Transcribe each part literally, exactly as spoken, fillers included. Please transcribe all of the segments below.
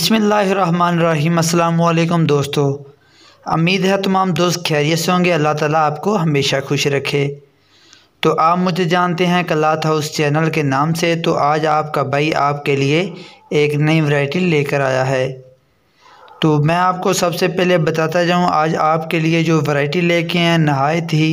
बिस्मिल्लाहिर्रहमानिर्रहीम। अस्सलाम वालेकुम दोस्तों, उम्मीद है तमाम दोस्त खैरियत से होंगे। अल्लाह ताला आपको हमेशा खुश रखे। तो आप मुझे जानते हैं कलात हाउस चैनल के नाम से। तो आज आपका भाई आपके लिए एक नई वैरायटी लेकर आया है। तो मैं आपको सबसे पहले बताता जाऊं, आज आपके लिए जो वैरायटी लेके हैं नहायत ही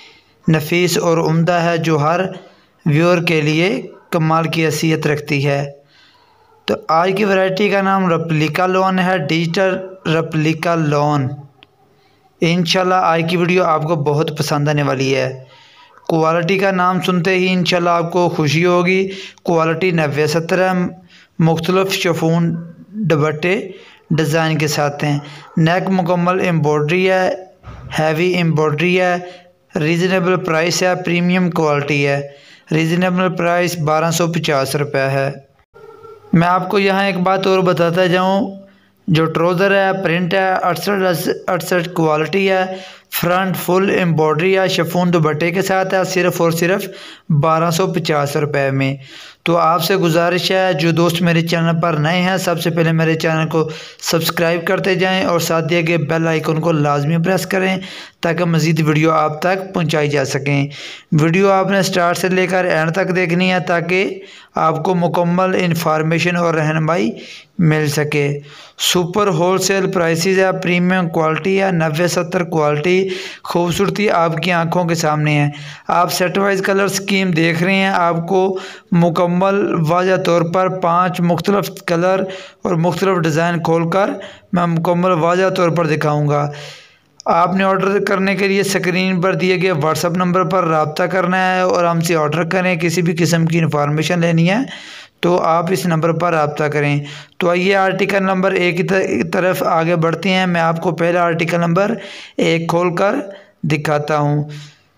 नफीस और उम्दा है, जो हर व्यूअर के लिए कमाल की हैसियत रखती है। तो आज की वैरायटी का नाम रेप्लिका लोन है, डिजिटल रेप्लिका लोन। इंशाल्लाह आज की वीडियो आपको बहुत पसंद आने वाली है। क्वालिटी का नाम सुनते ही इंशाल्लाह आपको खुशी होगी। क्वालिटी नब्बे सत्तर है, मुख्तलिफ शिफॉन दुपट्टे डिज़ाइन के साथ हैं। नेक मुकम्मल एम्ब्रॉयडरी है, हैवी एम्ब्रॉयडरी है। रीज़नेबल प्राइस है, प्रीमियम क्वालिटी है। रीज़नेबल प्राइस बारह सौ पचास रुपये है। मैं आपको यहाँ एक बात और बताता जाऊँ, जो ट्राउज़र है प्रिंट है, अड़सठ अड़सठ क्वालिटी है। फ्रंट फुल एम्ब्रॉयडरी है, शिफॉन दुपट्टे के साथ है, सिर्फ़ और सिर्फ बारह सौ पचास रुपये में। तो आपसे गुजारिश है, जो दोस्त मेरे चैनल पर नए हैं, सबसे पहले मेरे चैनल को सब्सक्राइब करते जाएं और साथ दिए गए बेल आइकन को लाजमी प्रेस करें ताकि मज़ीद वीडियो आप तक पहुंचाई जा सकें। वीडियो आपने स्टार्ट से लेकर एंड तक देखनी है ताकि आपको मुकम्मल इंफॉर्मेशन और रहनुमाई मिल सके। सुपर होलसेल प्राइसेस है, प्रीमियम क्वालिटी है, नब्बे सत्तर क्वालिटी। खूबसूरती आपकी आंखों के सामने है। आप सेट वाइज कलर स्कीम देख रहे हैं। आपको मुकम्मल वाज़ह तौर पर पांच मुख्तलिफ कलर और मुख्तलिफ डिज़ाइन खोलकर मैं मुकम्मल वाज़ह तौर पर दिखाऊंगा। आपने ऑर्डर करने के लिए स्क्रीन पर दिए गए व्हाट्सएप नंबर पर रब्ता करना है और हमसे ऑर्डर करें। किसी भी किस्म की इंफॉर्मेशन लेनी है तो आप इस नंबर पर रब्ता करें। तो आइए आर्टिकल नंबर एक की तरफ आगे बढ़ते हैं। मैं आपको पहला आर्टिकल नंबर एक खोल कर दिखाता हूँ।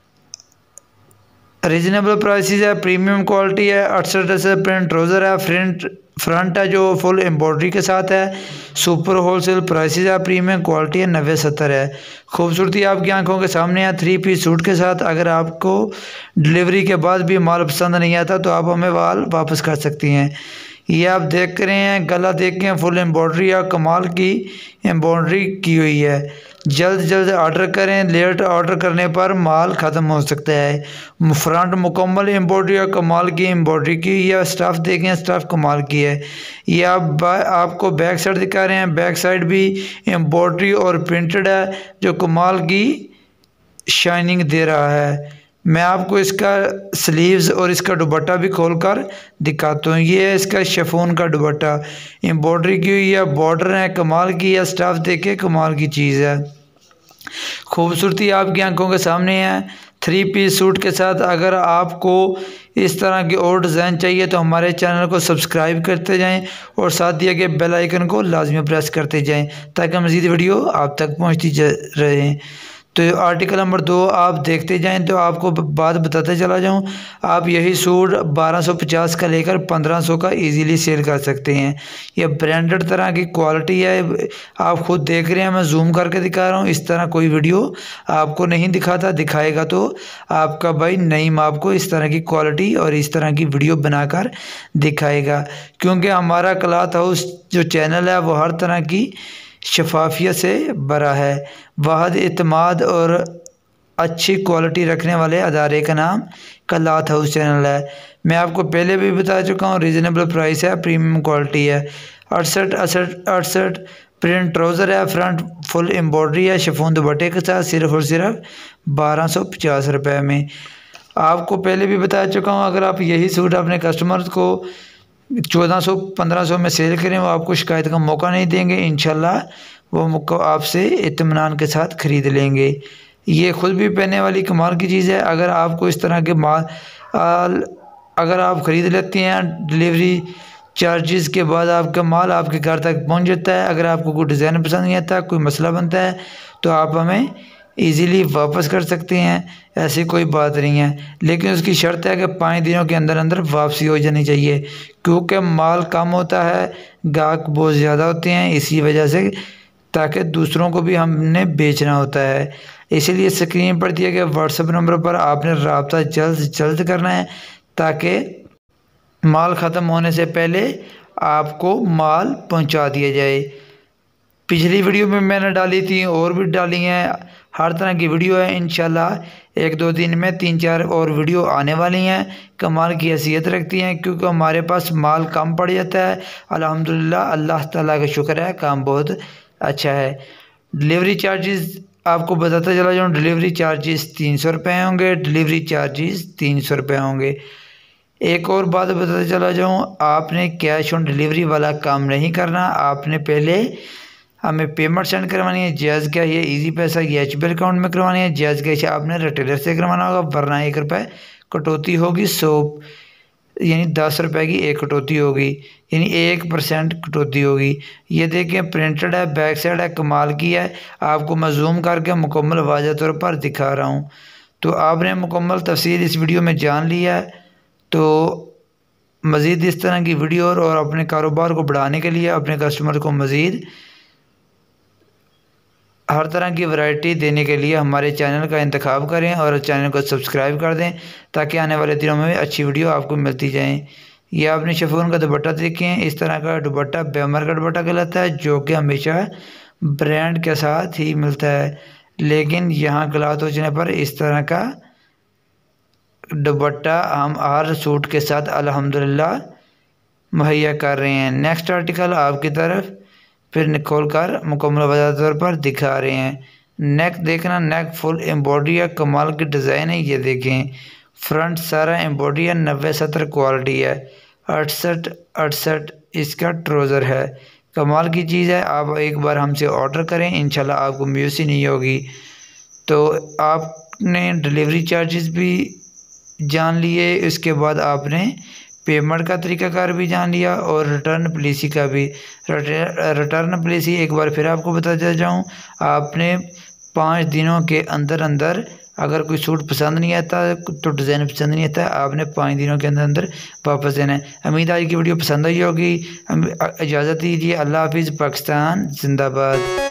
रीजनेबल प्राइसेस है, प्रीमियम क्वालिटी है, अड़सठ से प्रिंट ट्राउज़र है, फ्रंट फ्रंट है जो फुल एम्ब्रॉयडरी के साथ है। सुपर होलसेल प्राइसेस है, प्रीमियम क्वालिटी है, नब्बे सत्तर है। खूबसूरती आपकी आंखों के सामने है, थ्री पीस सूट के साथ। अगर आपको डिलीवरी के बाद भी माल पसंद नहीं आता तो आप हमें माल वापस कर सकती हैं। ये आप देख रहे हैं, गला देख के फुल एम्ब्रॉयडरी है, कमाल की एम्ब्रॉयडरी की हुई है। जल्द जल्द ऑर्डर करें, लेट ऑर्डर करने पर माल ख़त्म हो सकता है। फ्रंट मुकम्मल एम्ब्रॉयडरी है, कमाल की एम्ब्रॉयडरी की हुई है। स्टफ़ देखें, स्टफ़ कमाल की है। ये आप आपको बैक साइड दिखा रहे हैं, बैक साइड भी एम्ब्रॉयडरी और प्रिंटेड है जो कमाल की शाइनिंग दे रहा है। मैं आपको इसका स्लीव्स और इसका दुपट्टा भी खोलकर दिखाता हूँ। ये है इसका शिफॉन का दुपट्टा, एम्ब्रॉयडरी की हुई है, बॉर्डर है, कमाल की है। स्टफ़ देखे, कमाल की चीज़ है। खूबसूरती आपकी आंखों के सामने है, थ्री पीस सूट के साथ। अगर आपको इस तरह की और डिज़ाइन चाहिए तो हमारे चैनल को सब्सक्राइब करते जाएं और साथ दिए गए बेल आइकन को लाजमी प्रेस करते जाएं ताकि मज़ीद वीडियो आप तक पहुंचती रहे। तो आर्टिकल नंबर दो आप देखते जाएं। तो आपको बात बताते चला जाऊं, आप यही सूट बारह सौ पचास का लेकर पंद्रह सौ का इजीली सेल कर सकते हैं। यह ब्रांडेड तरह की क्वालिटी है, आप खुद देख रहे हैं, मैं जूम करके दिखा रहा हूं। इस तरह कोई वीडियो आपको नहीं दिखाता, दिखाएगा तो आपका भाई नईम आपको इस तरह की क्वालिटी और इस तरह की वीडियो बनाकर दिखाएगा। क्योंकि हमारा क्लॉथ हाउस जो चैनल है वो हर तरह की शफाफियत से भरा है। वाहद इत्माद और अच्छी क्वालिटी रखने वाले अदारे का नाम क्लॉथ हाउस चैनल है। मैं आपको पहले भी बता चुका हूँ, रीज़नेबल प्राइस है, प्रीमियम क्वालिटी है। अड़सठ अड़सठ अड़सठ प्रिंट ट्राउज़र है, फ्रंट फुल एम्ब्रॉयडरी है, शिफॉन दुपट्टे के साथ, सिर्फ और सिर्फ बारह सौ पचास रुपये में। आपको पहले भी बता चुका हूँ, अगर आप यही सूट अपने कस्टमर को चौदह सौ पंद्रह सौ में सेल करें वो आपको शिकायत का मौका नहीं देंगे। इंशाल्लाह वो आपसे इत्मीनान के साथ ख़रीद लेंगे। ये ख़ुद भी पहनने वाली कमाल की चीज़ है। अगर आपको इस तरह के माल अगर आप ख़रीद लेते हैं, डिलीवरी चार्जेस के बाद आपका माल आपके घर तक पहुंच जाता है। अगर आपको कोई डिज़ाइन पसंद नहीं आता, कोई मसला बनता है तो आप हमें इजीली वापस कर सकते हैं, ऐसी कोई बात नहीं है। लेकिन उसकी शर्त है कि पाँच दिनों के अंदर अंदर वापसी हो जानी चाहिए, क्योंकि माल कम होता है, गाहक बहुत ज़्यादा होते हैं, इसी वजह से, ताकि दूसरों को भी हमने बेचना होता है। इसीलिए स्क्रीन पर दिए गए व्हाट्सएप नंबर पर आपने रब्ता जल्द से जल्द करना है ताकि माल ख़त्म होने से पहले आपको माल पहुंचा दिया जाए। पिछली वीडियो में मैंने डाली थी और भी डाली हैं, हर तरह की वीडियो है। इंशाल्लाह एक दो दिन में तीन चार और वीडियो आने वाली हैं, कमाल की हैसियत रखती हैं क्योंकि हमारे पास माल कम पड़ जाता है। अल्हम्दुलिल्लाह, अल्लाह ताला का शुक्र है, काम बहुत अच्छा है। डिलीवरी चार्जेस आपको बताता चला जाऊँ, डिलीवरी चार्जेस तीन सौ रुपये होंगे, डिलीवरी चार्जेस तीन सौ रुपये होंगे। एक और बात बताता चला जाऊँ, आपने कैश ऑन डिलीवरी वाला काम नहीं करना, आपने पहले हमें पेमेंट सेंड करवानी है। जायज़ क्या ये इजी पैसा या एच बी एल अकाउंट में करवानी है, जायज़ क्या आपने रिटेलर से करवाना होगा, वरना एक रुपये कटौती होगी। सौ यानी दस रुपए की एक कटौती होगी, यानी एक परसेंट कटौती होगी। ये देखें प्रिंटेड है, बैक साइड है, कमाल की है। आपको मैं जूम करके मुकम्मल वाज़ह तौर पर दिखा रहा हूँ, तो आपने मुकम्मल तफसील इस वीडियो में जान लिया है। तो मज़ीद इस तरह की वीडियो और अपने कारोबार को बढ़ाने के लिए, अपने कस्टमर को मज़ीद हर तरह की वैरायटी देने के लिए हमारे चैनल का इंतखाब करें और चैनल को सब्सक्राइब कर दें, ताकि आने वाले दिनों में अच्छी वीडियो आपको मिलती जाएं। ये आपने शिफॉन का दुपट्टा देखें, इस तरह का दुपट्टा बैमर का दुपट्टा कहलाता है, जो कि हमेशा ब्रांड के साथ ही मिलता है। लेकिन यहाँ क्लॉथ होने पर इस तरह का दुपट्टा हम हर सूट के साथ अल्हम्दुलिल्लाह मुहैया कर रहे हैं। नेक्स्ट आर्टिकल आपकी तरफ फिर खोल कर मुकम्मल वजह तौर पर दिखा रहे हैं। नेक देखना, नेक फुल एम्ब्रॉयडरी है, कमाल की डिज़ाइन है। ये देखें फ्रंट सारा एम्ब्रॉयडरी है, नब्बे सत्तर क्वालिटी है, अड़सठ अड़सठ इसका ट्राउज़र है। कमाल की चीज़ है, आप एक बार हमसे ऑर्डर करें, इंशाल्लाह आपको मायूसी नहीं होगी। तो आपने डिलीवरी चार्जेस भी जान लिए, इसके बाद आपने पेमेंट का तरीकाकार भी जान लिया और रिटर्न पॉलिसी का भी। रिटर्न पॉलिसी एक बार फिर आपको बताता जाऊँ, आपने पाँच दिनों के अंदर अंदर अगर कोई सूट पसंद नहीं आता तो डिज़ाइन पसंद नहीं आता, आपने पाँच दिनों के अंदर अंदर वापस देना है। उम्मीद आज की वीडियो पसंद आई होगी। इजाज़त दीजिए, अल्लाह हाफिज़, पाकिस्तान जिंदाबाद।